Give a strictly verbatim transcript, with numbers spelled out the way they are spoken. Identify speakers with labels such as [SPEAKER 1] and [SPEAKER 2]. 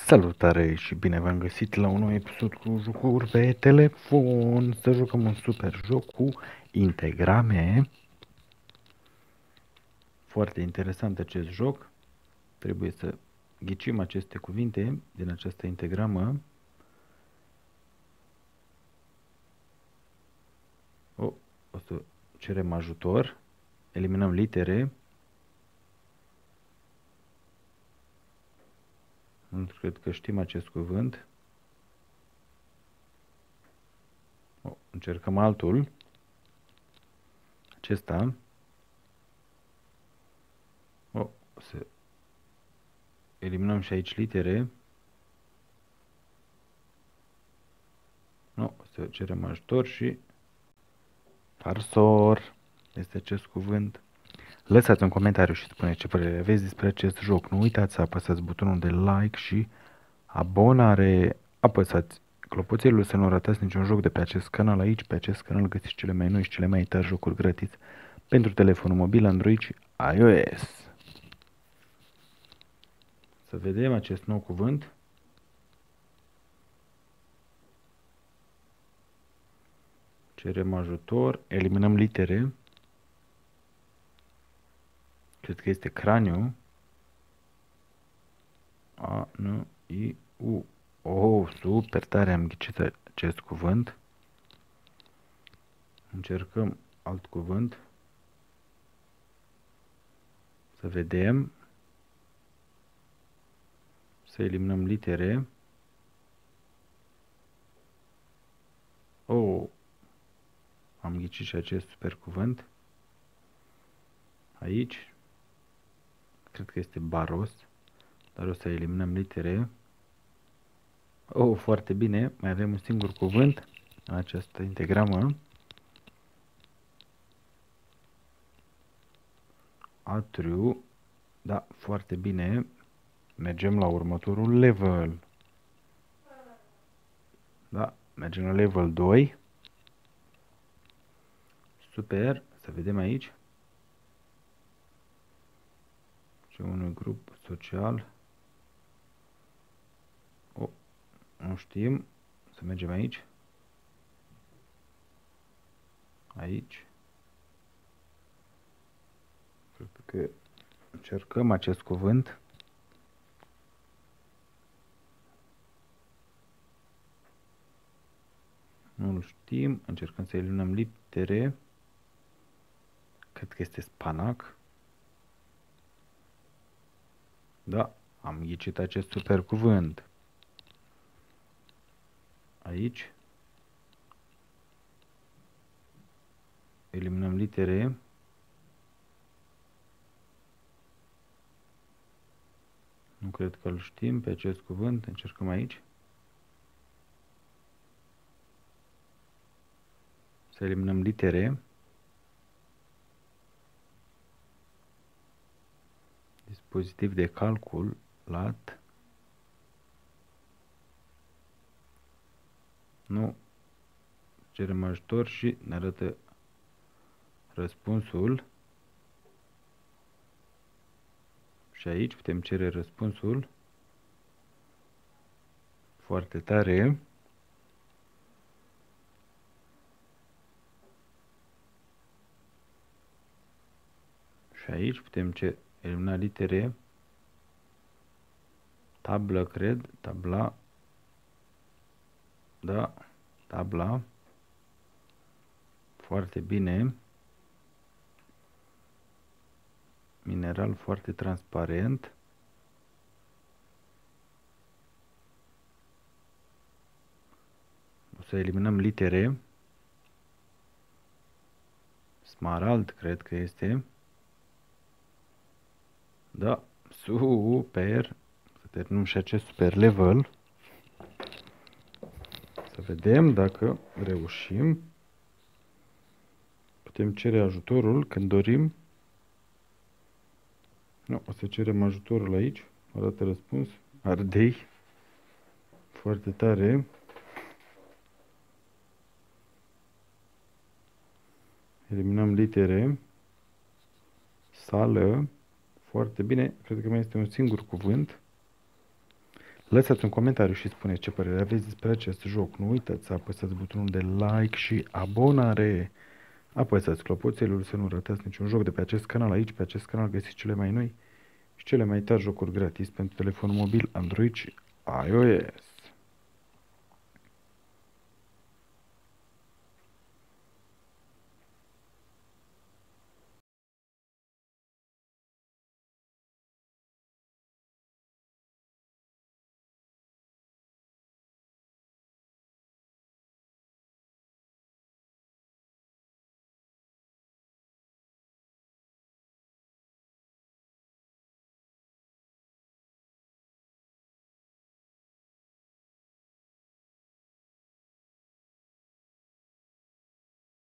[SPEAKER 1] Salutare și bine v-am găsit la un nou episod cu jocuri pe telefon. Să jucăm un super joc cu integrame. Foarte interesant acest joc. Trebuie să ghicim aceste cuvinte din această integramă. O, o să cerem ajutor. Eliminăm litere. Nu cred că știm acest cuvânt. O, încercăm altul. Acesta. O, o să eliminăm și aici litere. Nu, o să cerem ajutor și Parsor este acest cuvânt. Lăsați un comentariu și spuneți ce părere aveți despre acest joc. Nu uitați să apăsați butonul de like și abonare. Apăsați clopoțelul să nu ratați niciun joc de pe acest canal. Aici, pe acest canal, găsiți cele mai noi și cele mai tari jocuri gratis pentru telefonul mobil, Android și iOS. Să vedem acest nou cuvânt. Cerem ajutor. Eliminăm litere. Cred că este craniu. A, N, I, U. Oh, super tare, am ghicit acest cuvânt. Încercăm alt cuvânt. Să vedem. Să eliminăm litere. Oh, am ghicit și acest super cuvânt. Aici. Cred că este baros. Dar o să eliminăm litere. Oh, foarte bine. Mai avem un singur cuvânt în această integramă. Atriu. Da, foarte bine. Mergem la următorul level. Da, mergem la level doi. Super. Să vedem aici. Și unui grup social. Oh, nu știm. Să mergem aici. Aici. Cred că încercăm acest cuvânt. Nu-l știm. Încercăm să eliminăm litere. Cred că este spanac. Da, am ghicit acest super cuvânt. Aici. Eliminăm litere. Nu cred că îl știm pe acest cuvânt. Încercăm aici. Să eliminăm litere. Dispozitiv de calcul. Lat. Nu. Cerem ajutor și ne arată răspunsul. Și aici putem cere răspunsul. Foarte tare. Și aici putem elimina litere. Tablă, cred. Tabla. Da. Tabla. Foarte bine. Mineral foarte transparent. O să eliminăm litere. Smarald, cred că este. Da, super. Să terminăm și acest super level. Să vedem dacă reușim. Putem cere ajutorul când dorim. Nu, o să cerem ajutorul aici. Arată răspuns. Ardei. Foarte tare. Eliminăm litere. Sală. Foarte bine. Cred că mai este un singur cuvânt. Lăsați un comentariu și spuneți ce părere aveți despre acest joc. Nu uitați să apăsați butonul de like și abonare. Apăsați clopoțelul să nu ratați niciun joc de pe acest canal. Aici, pe acest canal, găsiți cele mai noi și cele mai tari jocuri gratis pentru telefonul mobil, Android și iOS.